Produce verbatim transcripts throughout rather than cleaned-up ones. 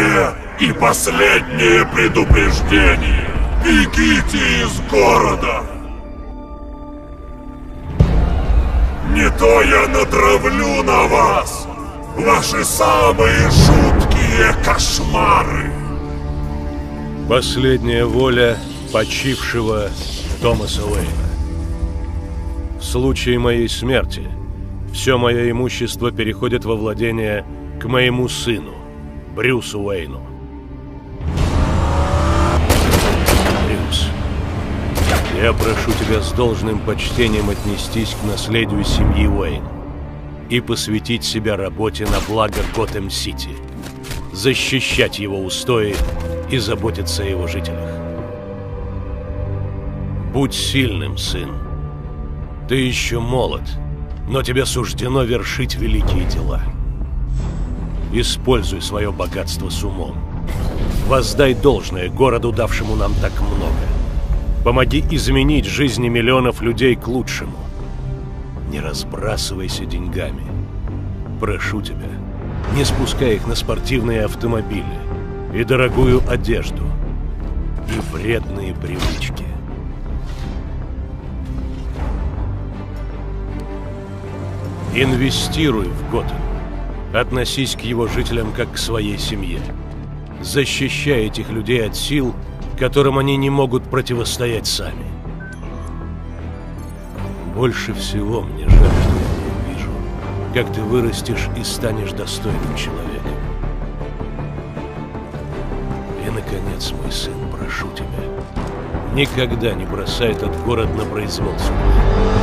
Первое и последнее предупреждение. Бегите из города! Не то я натравлю на вас ваши самые жуткие кошмары. Последняя воля почившего Томаса Уэйна. В случае моей смерти все мое имущество переходит во владение к моему сыну, Брюсу Уэйну. Брюс, я прошу тебя с должным почтением отнестись к наследию семьи Уэйн и посвятить себя работе на благо Готэм-Сити, защищать его устои и заботиться о его жителях. Будь сильным, сын. Ты еще молод, но тебе суждено вершить великие дела. Используй свое богатство с умом. Воздай должное городу, давшему нам так много. Помоги изменить жизни миллионов людей к лучшему. Не разбрасывайся деньгами. Прошу тебя, не спускай их на спортивные автомобили и дорогую одежду, и вредные привычки. Инвестируй в Готэм. Относись к его жителям как к своей семье. Защищай этих людей от сил, которым они не могут противостоять сами. Больше всего мне жаль, что я не увижу, как ты вырастешь и станешь достойным человеком. И, наконец, мой сын, прошу тебя, никогда не бросай этот город на произвол судьбы.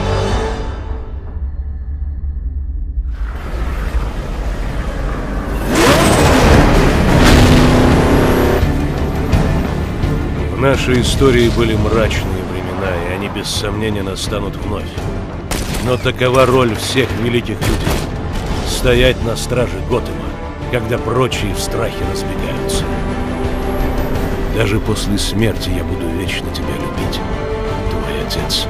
В нашей истории были мрачные времена, и они без сомнения настанут вновь. Но такова роль всех великих людей — стоять на страже Готэма, когда прочие в страхе разбегаются. Даже после смерти я буду вечно тебя любить, твой отец.